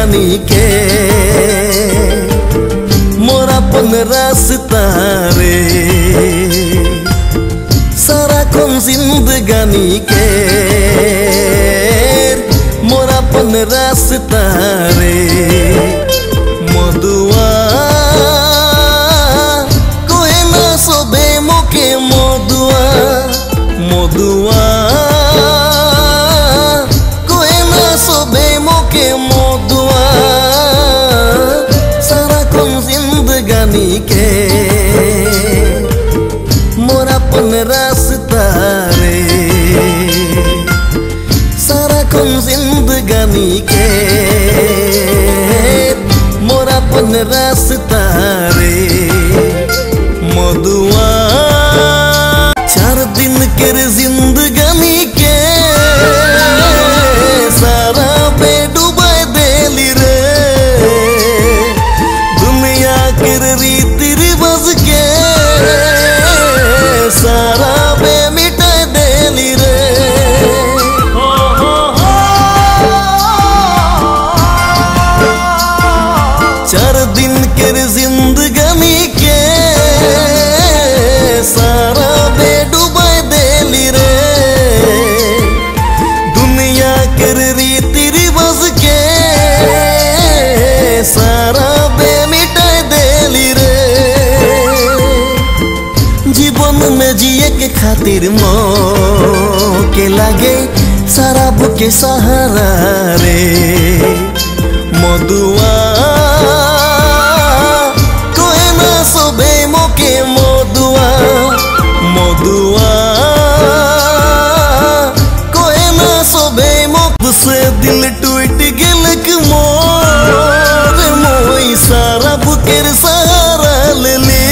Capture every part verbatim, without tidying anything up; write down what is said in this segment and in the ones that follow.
जिंदगानी के मोर अपन रास्ता रे सारा कौन जिंदगानी के मोर अपन रास्ता रे मधुआ कोई ना सोबे मोके मधुआ मधुआ कोई ना सोबे मोके मधुआ सारा कौन जिंदगानी के मोर अपन रास्ता रे सारा कौन जिंदगानी के मोर अपन रास्ता रे मधुआ चार दिन के जिंदगानी के सारा पे डुबाई देली रे दुनिया के रीति रिवाज के सारा पे मिटाई देली रे चार दिन के जिंदगानी के सारा पे डुबाई देली रे दुनिया के रीति रिवाज के सारा पे मिटाई देली रे जीवन में जिए के खातिर मोके लागे सारा बुके सहारा रे मधुआ कोई ना सोबे मोके मधुआ मधुआ कोई ना सोबे मोक से दिल टूट गेलक मोर मोई सारा बुकेर सहारा लेली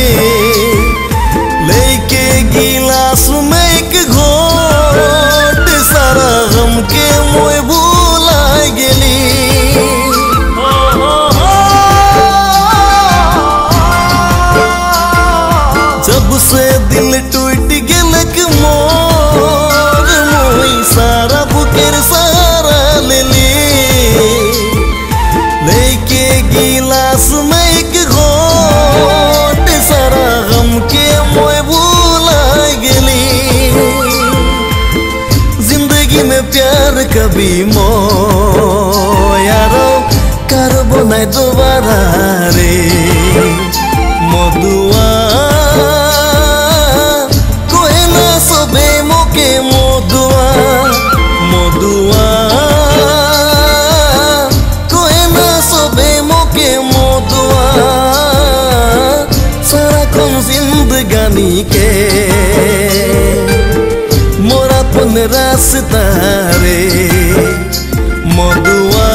लेके गिलास में एक घोट सारा गम के मोय भूला गेली जब से दिल टूट गेलक मोर मोई सारा बुकेर सहारा लेली लेके गिलास में एक घोट सारा गम के मोय भूला गेली जिंदगी में प्यार कभी मो यारो करबो नहीं दोबारा रे मधुआ कोई ना सोबे मोके मधुआ मधुआ कोई ना सोबे मोके मधुआ सारा कौन जिंदगानी के मोर अपन रास्ता रे मधुआ